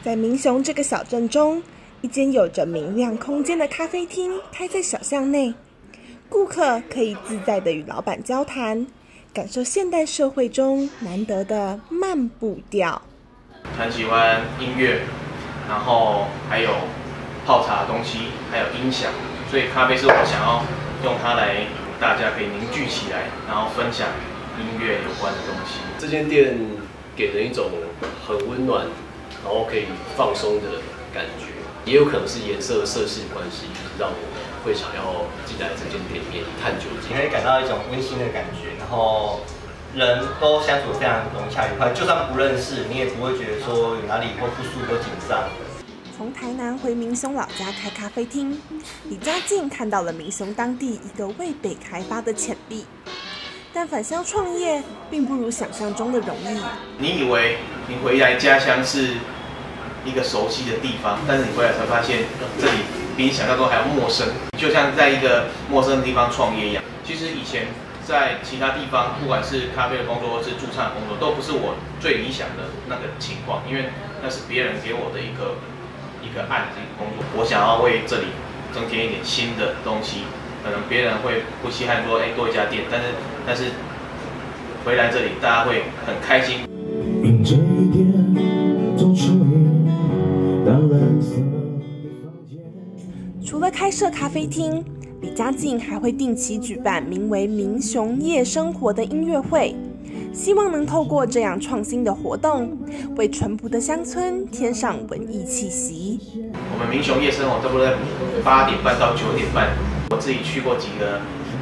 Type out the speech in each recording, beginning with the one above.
在民雄这个小镇中，一间有着明亮空间的咖啡厅开在小巷内，顾客可以自在地与老板交谈，感受现代社会中难得的慢步调。 很喜欢音乐，然后还有泡茶的东西，还有音响，所以咖啡是我想要用它来大家可以凝聚起来，然后分享音乐有关的东西。 这间店给人一种很温暖，然后可以放松的感觉，也有可能是颜色色系关系，就是让我会想要进来这间店里面探究。 你可以感到一种温馨的感觉，然后人都相处非常融洽愉快，就算不认识，你也不会觉得说有哪里或不舒服或紧张。 从台南回民雄老家开咖啡厅，李家静看到了民雄当地一个未被开发的潜力。但返乡创业并不如想象中的容易。 你以为你回来家乡是一个熟悉的地方，但是你回来才发现，这里比你想象中还要陌生，就像在一个陌生的地方创业一样。其实以前在其他地方，不管是咖啡的工作或是驻唱的工作，都不是我最理想的那个情况，因为那是别人给我的一个案子、一个工作。我想要为这里增添一点新的东西。可能别人会不稀罕说，多一家店，但是回来这里，大家会很开心。 除了开设咖啡厅，李家静还会定期举办名为“民雄夜生活”的音乐会，希望能透过这样创新的活动，为淳朴的乡村添上文艺气息。 我们民雄夜生活差不多在8点半到9点半。我自己去过几个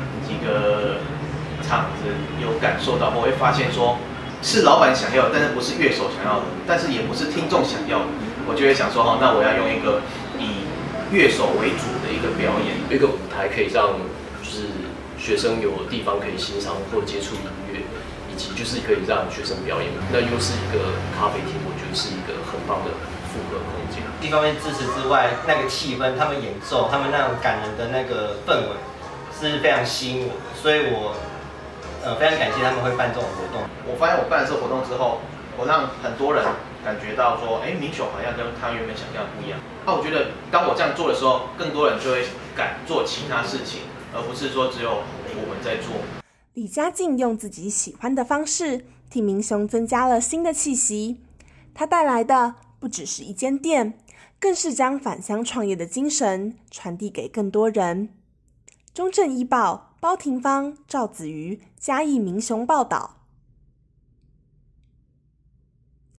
场子，有感受到，我会发现说，是老板想要的，但是不是乐手想要的，但是也不是听众想要的。我就会想说，那我要用一个以乐手为主的一个表演， 一个舞台可以让就是学生有地方可以欣赏或接触音乐，以及就是可以让学生表演。那又是一个咖啡厅，我觉得是一个很棒的复合空间。 一方面支持之外，那个气氛，他们演奏，他们那种感人的那个氛围是非常吸引我的，所以我非常感谢他们会办这种活动。 我发现我办了这活动之后，我让很多人感觉到说，民雄好像跟他原本想象的不一样。我觉得当我这样做的时候，更多人就会敢做其他事情，而不是说只有我们在做。 李家静用自己喜欢的方式，替民雄增加了新的气息。他带来的不只是一间店，更是将返乡创业的精神传递给更多人。中正一报包廷芳、赵子瑜嘉义民雄报道。